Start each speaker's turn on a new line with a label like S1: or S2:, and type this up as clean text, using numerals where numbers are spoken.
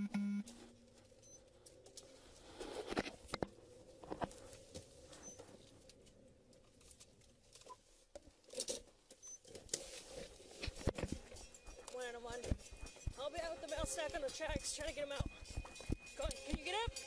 S1: One out of one. I'll be out with the mouse stack on the tracks trying to get him out. Go on, can you get up?